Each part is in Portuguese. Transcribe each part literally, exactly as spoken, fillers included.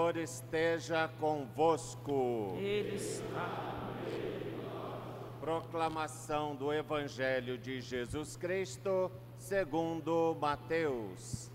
Senhor esteja convosco. Ele está. Proclamação do Evangelho de Jesus Cristo, segundo Mateus.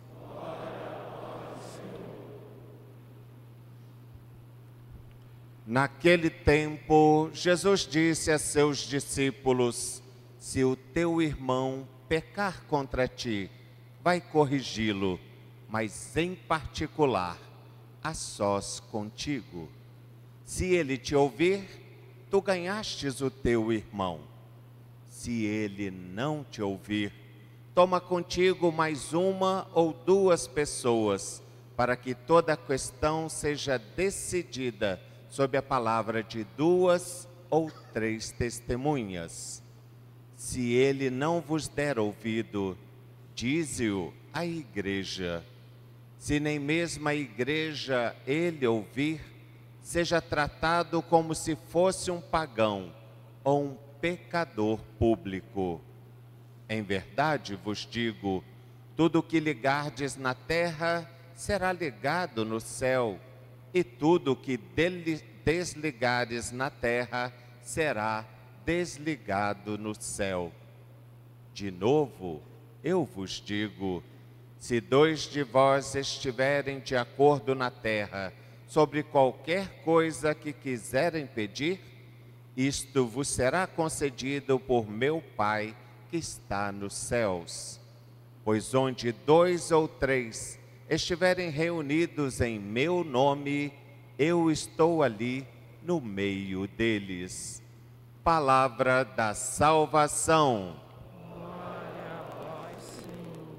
Naquele tempo, Jesus disse a seus discípulos: se o teu irmão pecar contra ti, vai corrigi-lo, mas em particular, a sós contigo. Se ele te ouvir, tu ganhastes o teu irmão. Se ele não te ouvir, toma contigo mais uma ou duas pessoas, para que toda a questão seja decidida sob a palavra de duas ou três testemunhas. Se ele não vos der ouvido, dize-o à igreja. Se nem mesmo a igreja ele ouvir, seja tratado como se fosse um pagão ou um pecador público. Em verdade vos digo, tudo o que ligardes na terra será ligado no céu, e tudo o que desligares na terra será desligado no céu. De novo, eu vos digo, se dois de vós estiverem de acordo na terra sobre qualquer coisa que quiserem pedir, isto vos será concedido por meu Pai que está nos céus. Pois onde dois ou três estiverem reunidos em meu nome, eu estou ali no meio deles. Palavra da salvação. Glória a vós, Senhor.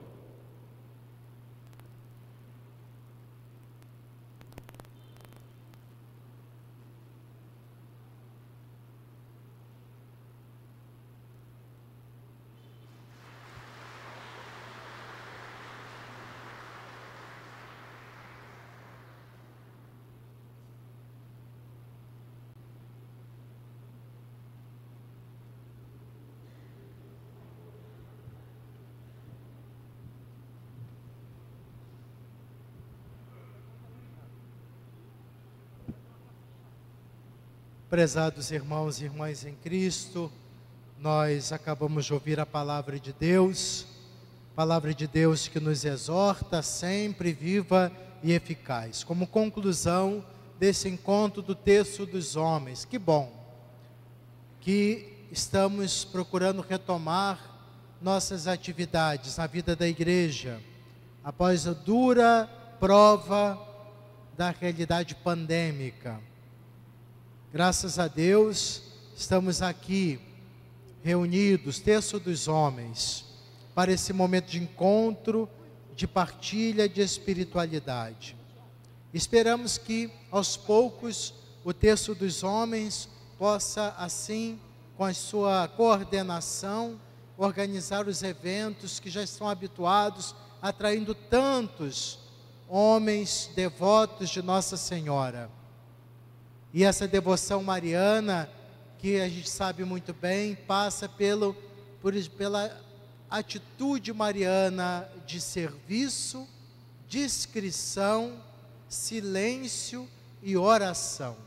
Prezados irmãos e irmãs em Cristo, nós acabamos de ouvir a palavra de Deus, palavra de Deus que nos exorta sempre viva e eficaz. Como conclusão desse encontro do texto dos homens, que bom que estamos procurando retomar nossas atividades na vida da igreja, após a dura prova da realidade pandêmica. Graças a Deus, estamos aqui reunidos, texto dos homens, para esse momento de encontro, de partilha, de espiritualidade. Esperamos que, aos poucos, o texto dos homens possa, assim, com a sua coordenação, organizar os eventos que já estão habituados, atraindo tantos homens devotos de Nossa Senhora. E essa devoção mariana, que a gente sabe muito bem, passa pelo, por, pela atitude mariana de serviço, discrição, silêncio e oração.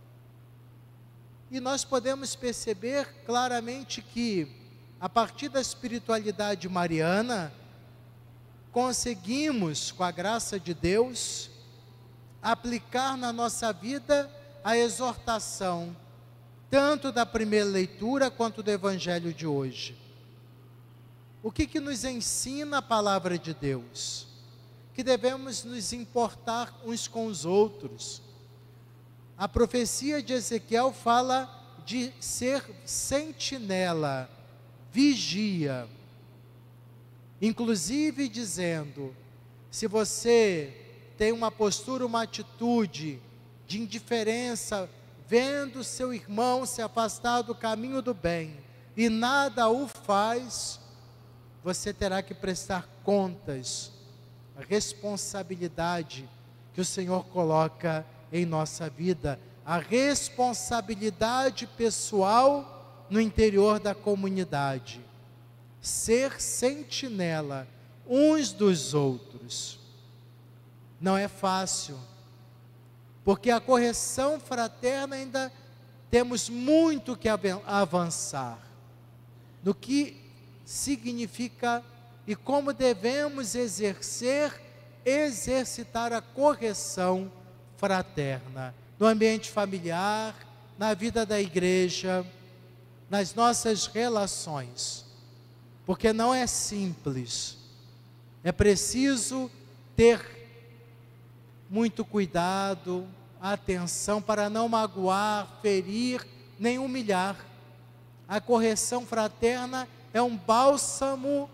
E nós podemos perceber claramente que, a partir da espiritualidade mariana, conseguimos, com a graça de Deus, aplicar na nossa vida a exortação, tanto da primeira leitura quanto do Evangelho de hoje. O que que nos ensina a palavra de Deus? Que devemos nos importar uns com os outros. A profecia de Ezequiel fala de ser sentinela, vigia, inclusive dizendo, se você tem uma postura, uma atitude de indiferença, vendo seu irmão se afastar do caminho do bem, e nada o faz, você terá que prestar contas, a responsabilidade que o Senhor coloca em nossa vida, a responsabilidade pessoal no interior da comunidade, ser sentinela uns dos outros. Não é fácil. porque a correção fraterna ainda temos muito que avançar, no que significa e como devemos exercer, exercitar a correção fraterna, no ambiente familiar, na vida da igreja, nas nossas relações, porque não é simples, é preciso ter muito cuidado, atenção para não magoar, ferir, nem humilhar. A correção fraterna é um bálsamo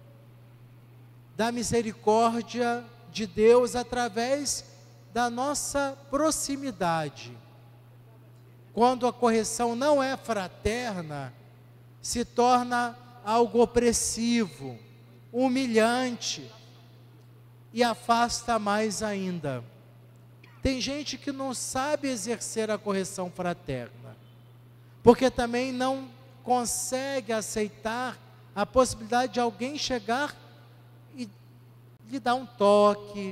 da misericórdia de Deus através da nossa proximidade. Quando a correção não é fraterna, se torna algo opressivo, humilhante e afasta mais ainda. Tem gente que não sabe exercer a correção fraterna, porque também não consegue aceitar a possibilidade de alguém chegar e lhe dar um toque,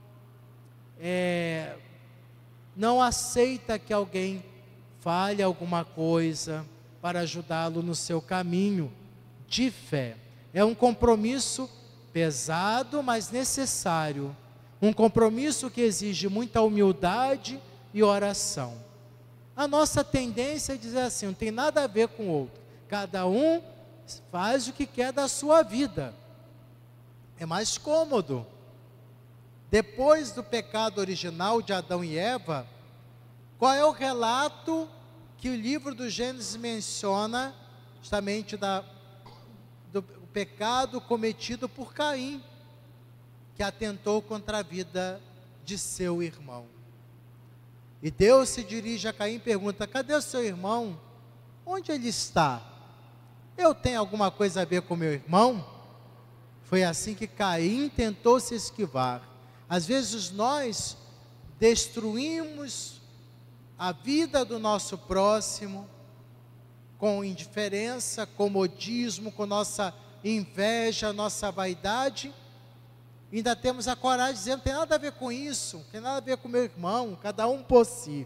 é, não aceita que alguém fale alguma coisa para ajudá-lo no seu caminho de fé. É um compromisso pesado, mas necessário. Um compromisso que exige muita humildade e oração. A nossa tendência é dizer assim, não tem nada a ver com o outro. Cada um faz o que quer da sua vida. É mais cômodo. Depois do pecado original de Adão e Eva, qual é o relato que o livro do Gênesis menciona, justamente da, do pecado cometido por Caim, que atentou contra a vida de seu irmão. E Deus se dirige a Caim e pergunta, cadê o seu irmão? Onde ele está? Eu tenho alguma coisa a ver com meu irmão? Foi assim que Caim tentou se esquivar. Às vezes nós destruímos a vida do nosso próximo com indiferença, comodismo, com nossa inveja, nossa vaidade. Ainda temos a coragem de dizer, não tem nada a ver com isso, não tem nada a ver com meu irmão, cada um por si.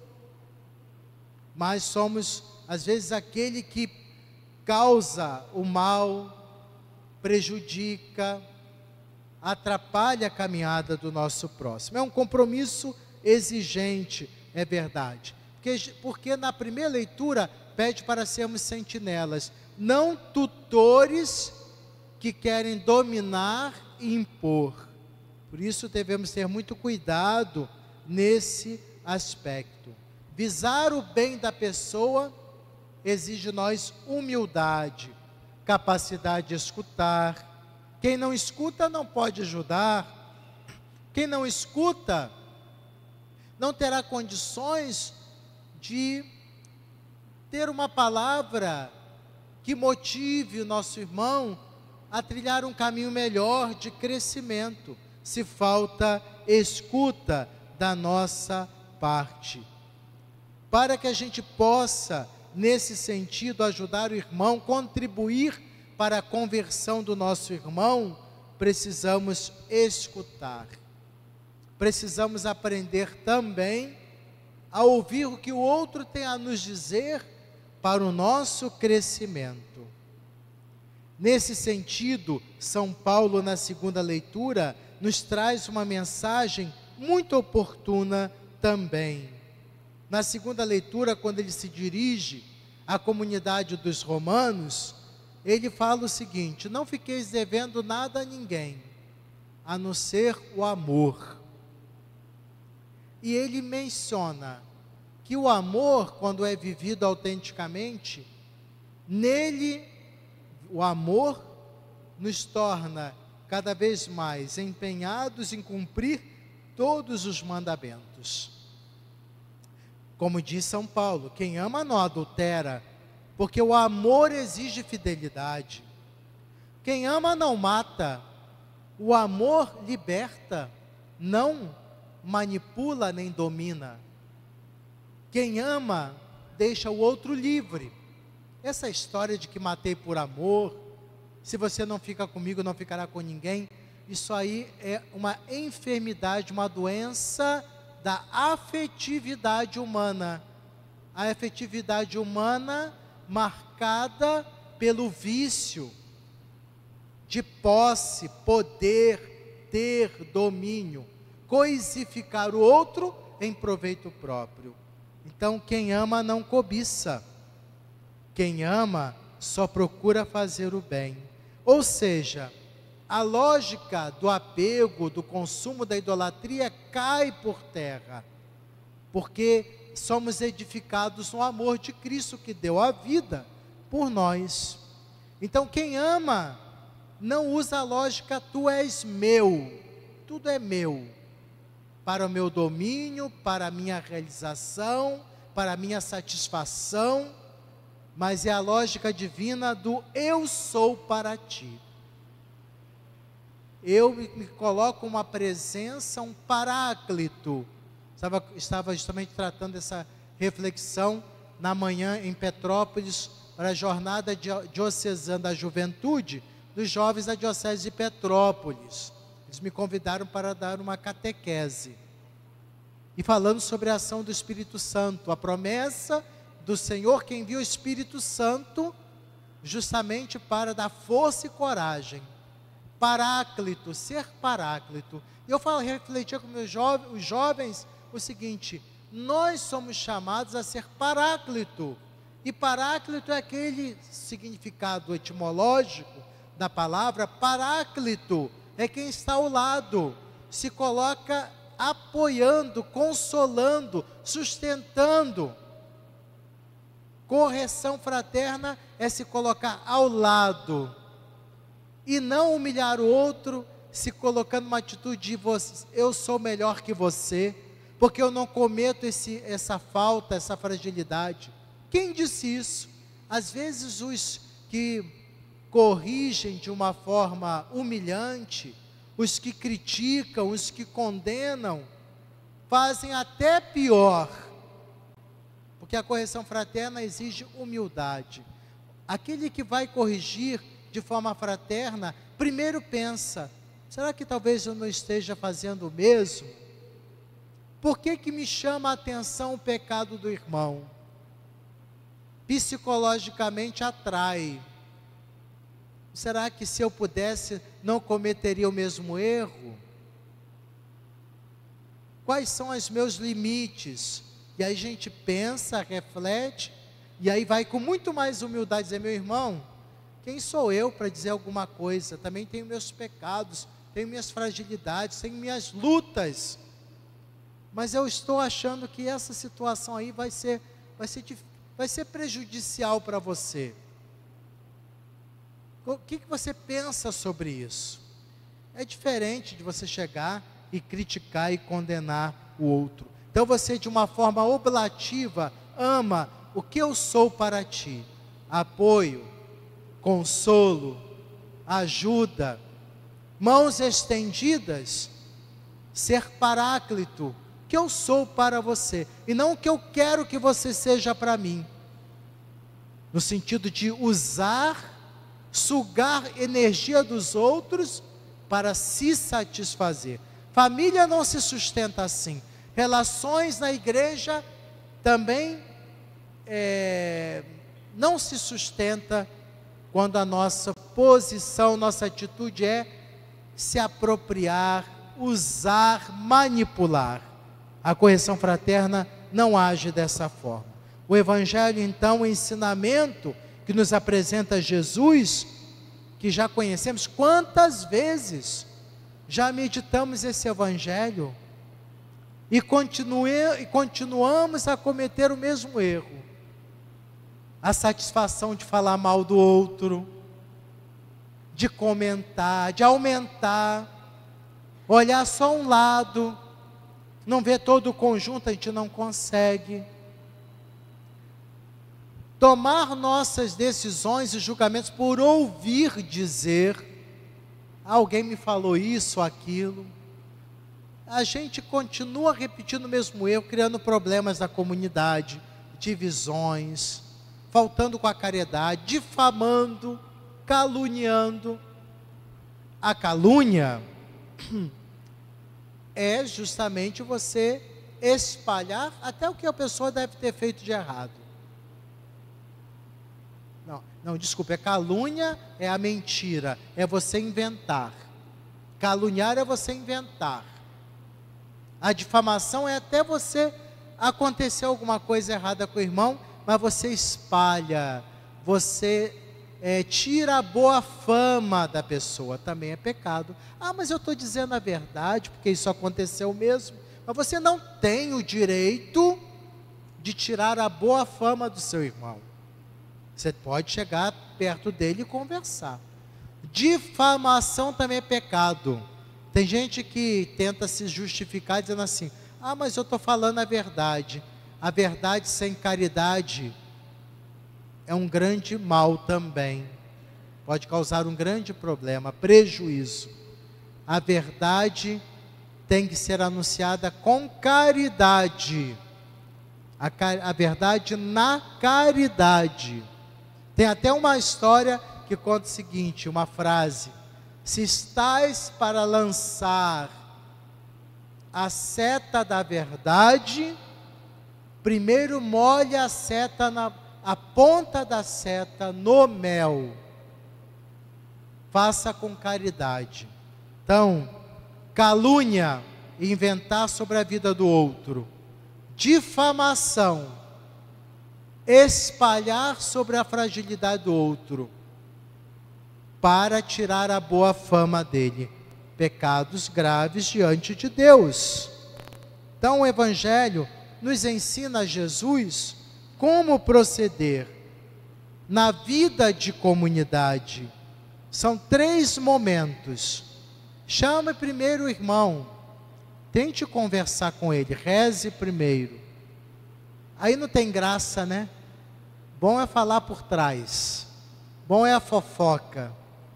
Mas somos, às vezes, aquele que causa o mal, prejudica, atrapalha a caminhada do nosso próximo. É um compromisso exigente, é verdade. Porque, porque na primeira leitura pede para sermos sentinelas, não tutores que querem dominar e impor. Por isso devemos ter muito cuidado nesse aspecto. Visar o bem da pessoa exige nós humildade, capacidade de escutar. Quem não escuta não pode ajudar. Quem não escuta não terá condições de ter uma palavra que motive o nosso irmão a trilhar um caminho melhor de crescimento, se falta escuta da nossa parte. Para que a gente possa, nesse sentido, ajudar o irmão, contribuir para a conversão do nosso irmão, precisamos escutar. Precisamos aprender também a ouvir o que o outro tem a nos dizer para o nosso crescimento. Nesse sentido, São Paulo, na segunda leitura, nos traz uma mensagem muito oportuna também. Na segunda leitura, quando ele se dirige à comunidade dos romanos, ele fala o seguinte: não fiqueis devendo nada a ninguém, a não ser o amor. E ele menciona que o amor, quando é vivido autenticamente, nele, o amor nos torna cada vez mais empenhados em cumprir todos os mandamentos. Como diz São Paulo, quem ama não adultera, porque o amor exige fidelidade. Quem ama não mata, o amor liberta, não manipula nem domina. Quem ama deixa o outro livre. Essa história de que matei por amor, se você não fica comigo, não ficará com ninguém, isso aí é uma enfermidade, uma doença da afetividade humana. A afetividade humana marcada pelo vício de posse, poder, ter, domínio, coisificar o outro em proveito próprio. Então, quem ama não cobiça. Quem ama só procura fazer o bem. Ou seja, a lógica do apego, do consumo, da idolatria cai por terra, porque somos edificados no amor de Cristo que deu a vida por nós. Então, quem ama não usa a lógica tu és meu, tudo é meu, para o meu domínio, para a minha realização, para a minha satisfação, mas é a lógica divina do eu sou para ti. Eu me, me coloco uma presença, um paráclito. Estava, estava justamente tratando essa reflexão na manhã em Petrópolis, para a jornada diocesana da juventude, dos jovens da diocese de Petrópolis. Eles me convidaram para dar uma catequese. E falando sobre a ação do Espírito Santo, a promessa do Senhor que envia o Espírito Santo justamente para dar força e coragem. Paráclito, ser paráclito. E eu falo, refletia com meus jovens, os jovens o seguinte: nós somos chamados a ser paráclito. E paráclito é aquele significado etimológico da palavra paráclito, é quem está ao lado, se coloca apoiando, consolando, sustentando. Correção fraterna é se colocar ao lado e não humilhar o outro, se colocando numa atitude de você, eu sou melhor que você, porque eu não cometo esse, essa falta, essa fragilidade. Quem disse isso? Às vezes os que corrigem de uma forma humilhante, os que criticam, os que condenam, fazem até pior, porque a correção fraterna exige humildade. Aquele que vai corrigir de forma fraterna, primeiro pensa, será que talvez eu não esteja fazendo o mesmo? Por que que me chama a atenção o pecado do irmão? Psicologicamente atrai. Será que se eu pudesse, não cometeria o mesmo erro? Quais são os meus limites? E aí a gente pensa, reflete, e aí vai com muito mais humildade dizer, meu irmão, quem sou eu para dizer alguma coisa? Também tenho meus pecados, tenho minhas fragilidades, tenho minhas lutas, mas eu estou achando que essa situação aí vai ser, vai ser, vai ser prejudicial para você. O que, que você pensa sobre isso? É diferente de você chegar e criticar e condenar o outro. Então você, de uma forma oblativa, ama o que eu sou para ti. Apoio, consolo, ajuda, mãos estendidas, ser paráclito, que eu sou para você, e não o que eu quero que você seja para mim. No sentido de usar, sugar energia dos outros para se satisfazer. Família não se sustenta assim. Relações na igreja também é, não se sustenta quando a nossa posição, nossa atitude é se apropriar, usar, manipular. A correção fraterna não age dessa forma. O Evangelho, então, o ensinamento que nos apresenta Jesus, que já conhecemos, quantas vezes já meditamos esse Evangelho e, continue, e continuamos a cometer o mesmo erro. A satisfação de falar mal do outro, de comentar, de aumentar, olhar só um lado, não ver todo o conjunto, a gente não consegue. Tomar nossas decisões e julgamentos por ouvir dizer, alguém me falou isso, aquilo. A gente continua repetindo o mesmo erro, criando problemas na comunidade, divisões, faltando com a caridade, difamando, caluniando. A calúnia é justamente você espalhar até o que a pessoa deve ter feito de errado. Não, não, desculpa, é calúnia, é a mentira, é você inventar. Caluniar é você inventar. A difamação é até você acontecer alguma coisa errada com o irmão, mas você espalha, você é, tira a boa fama da pessoa, também é pecado. Ah, mas eu estou dizendo a verdade, porque isso aconteceu mesmo. Mas você não tem o direito de tirar a boa fama do seu irmão. Você pode chegar perto dele e conversar. Difamação também é pecado. Tem gente que tenta se justificar dizendo assim: ah, mas eu estou falando a verdade. A verdade sem caridade é um grande mal também. Pode causar um grande problema, prejuízo. A verdade tem que ser anunciada com caridade. A, a verdade na caridade. Tem até uma história que conta o seguinte, uma frase: se estais para lançar a seta da verdade, primeiro molhe a seta na, a ponta da seta no mel. Faça com caridade. Então, calúnia, inventar sobre a vida do outro. Difamação, espalhar sobre a fragilidade do outro, para tirar a boa fama dele. Pecados graves diante de Deus. Então o Evangelho nos ensina Jesus como proceder na vida de comunidade. São três momentos. Chame primeiro o irmão, tente conversar com ele, reze primeiro. Aí não tem graça, né? Bom é falar por trás, bom é a fofoca.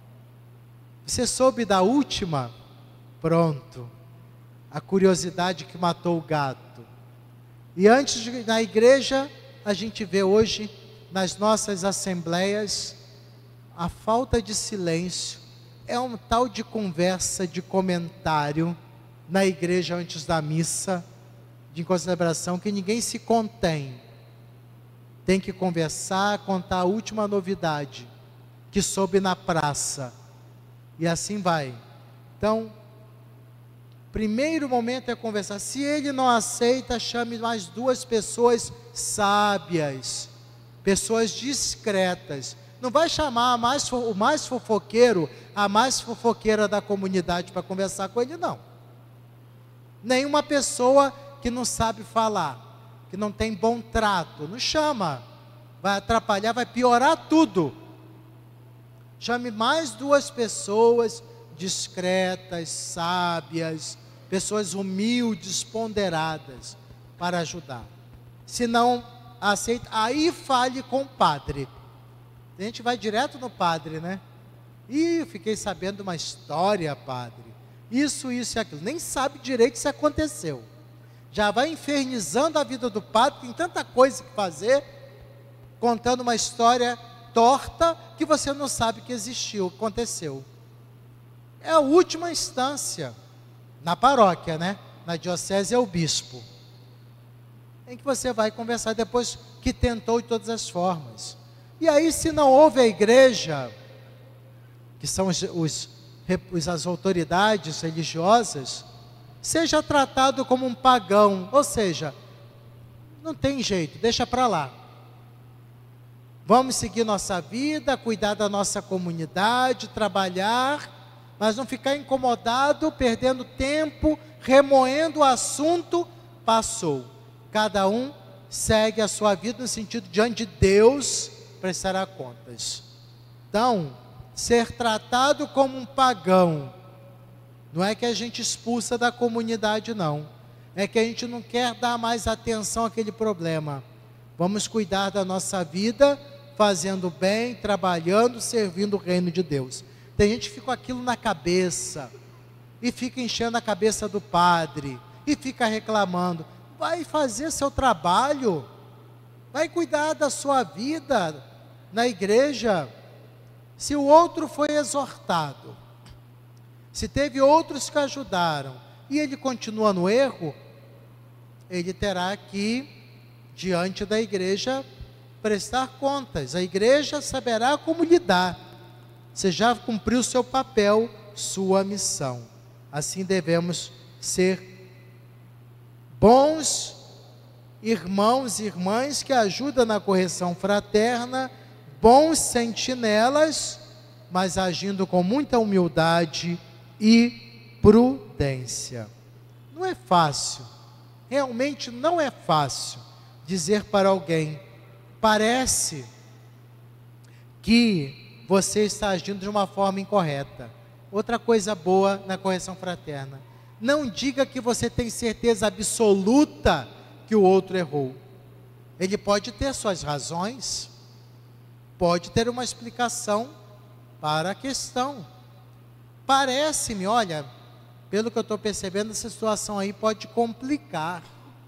Você soube da última? Pronto. A curiosidade que matou o gato. E antes de, na igreja, a gente vê hoje, nas nossas assembleias, a falta de silêncio. É um tal de conversa, de comentário, na igreja antes da missa, de celebração, que ninguém se contém. Tem que conversar, contar a última novidade, que soube na praça. E assim vai. Então, primeiro momento é conversar. Se ele não aceita, chame mais duas pessoas sábias, pessoas discretas. Não vai chamar a mais, o mais fofoqueiro, a mais fofoqueira da comunidade para conversar com ele, não. Nenhuma pessoa que não sabe falar, que não tem bom trato, não chama. Vai atrapalhar, vai piorar tudo. Chame mais duas pessoas discretas, sábias, pessoas humildes, ponderadas, para ajudar. Se não aceita, aí fale com o padre. A gente vai direto no padre, né? Ih, fiquei sabendo uma história, padre. Isso, isso e aquilo. Nem sabe direito se aconteceu. Já vai infernizando a vida do padre, tem tanta coisa que fazer, contando uma história torta que você não sabe que existiu, aconteceu. É a última instância na paróquia, né? Na diocese é o bispo, em que você vai conversar depois que tentou de todas as formas. E aí, se não houve a igreja, que são os, os, os, as autoridades religiosas, seja tratado como um pagão, ou seja, não tem jeito, deixa para lá. Vamos seguir nossa vida, cuidar da nossa comunidade, trabalhar, mas não ficar incomodado, perdendo tempo, remoendo o assunto. Passou. Cada um segue a sua vida no sentido diante de Deus, prestará contas. Então, ser tratado como um pagão, não é que a gente expulsa da comunidade, não. É que a gente não quer dar mais atenção àquele problema. Vamos cuidar da nossa vida, fazendo bem, trabalhando, servindo o reino de Deus. Tem gente que fica com aquilo na cabeça, e fica enchendo a cabeça do padre, e fica reclamando. Vai fazer seu trabalho, vai cuidar da sua vida na igreja. Se o outro foi exortado, se teve outros que ajudaram, e ele continua no erro, ele terá que, diante da igreja, prestar contas. A igreja saberá como lidar. Você já cumpriu seu papel, sua missão. Assim devemos ser bons irmãos e irmãs que ajudam na correção fraterna, bons sentinelas, mas agindo com muita humildade e prudência. Não é fácil, realmente não é fácil dizer para alguém: parece que você está agindo de uma forma incorreta. Outra coisa boa na correção fraterna: não diga que você tem certeza absoluta que o outro errou. Ele pode ter suas razões, pode ter uma explicação para a questão. Parece-me, olha, pelo que eu estou percebendo, essa situação aí pode complicar.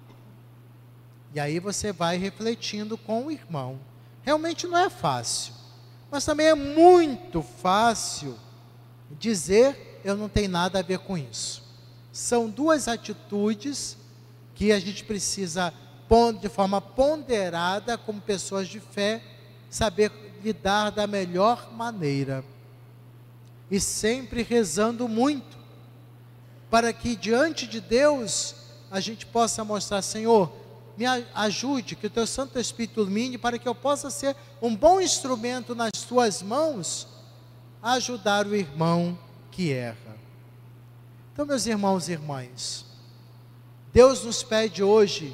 E aí você vai refletindo com o irmão. Realmente não é fácil, mas também é muito fácil dizer: eu não tenho nada a ver com isso. São duas atitudes que a gente precisa, de forma ponderada, como pessoas de fé, saber lidar da melhor maneira. E sempre rezando muito, para que diante de Deus a gente possa mostrar: Senhor, me ajude, que o Teu Santo Espírito ilumine, para que eu possa ser um bom instrumento nas Tuas mãos, a ajudar o irmão que erra. Então, meus irmãos e irmãs, Deus nos pede hoje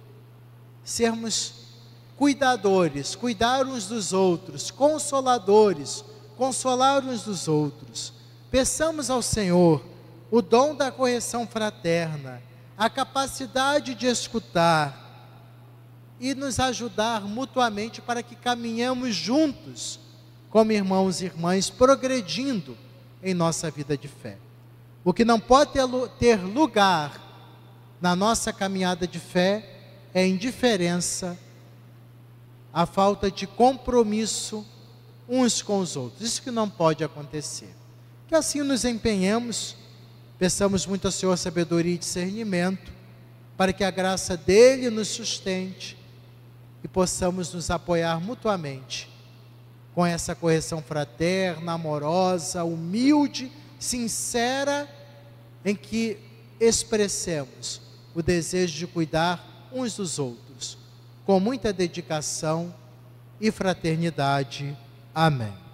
sermos cuidadores, cuidar uns dos outros, consoladores, consolar uns dos outros. Peçamos ao Senhor o dom da correção fraterna, a capacidade de escutar e nos ajudar mutuamente para que caminhemos juntos, como irmãos e irmãs, progredindo em nossa vida de fé. O que não pode ter lugar na nossa caminhada de fé é a indiferença, a falta de compromisso uns com os outros. Isso que não pode acontecer. Que assim nos empenhemos, peçamos muito ao Senhor sabedoria e discernimento, para que a graça dele nos sustente e possamos nos apoiar mutuamente com essa correção fraterna, amorosa, humilde, sincera, em que expressemos o desejo de cuidar uns dos outros, com muita dedicação e fraternidade. Amém.